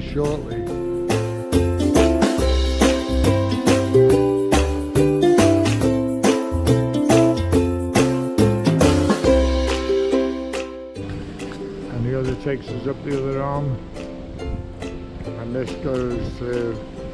shortly. And the other takes us up the other arm, and this goes through.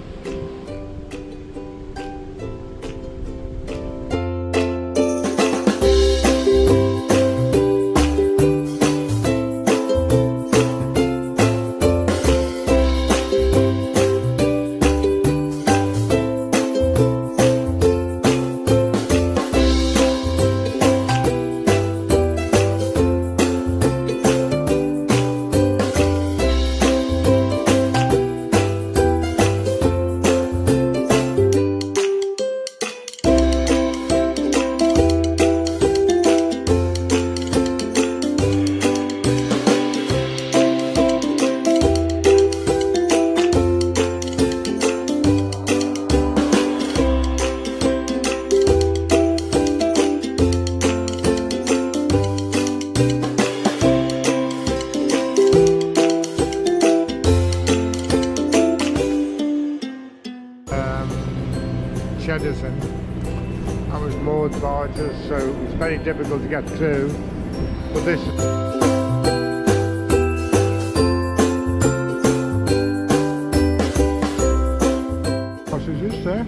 Chedderton. That was moored barges, so it was very difficult to get through. But this what is this there?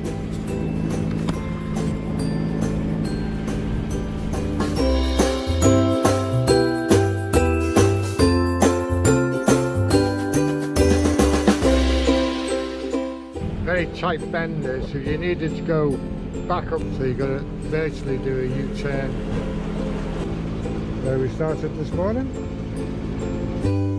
Very tight bend there, so you needed to go back up, so you got to virtually do a U-turn. Where we started this morning.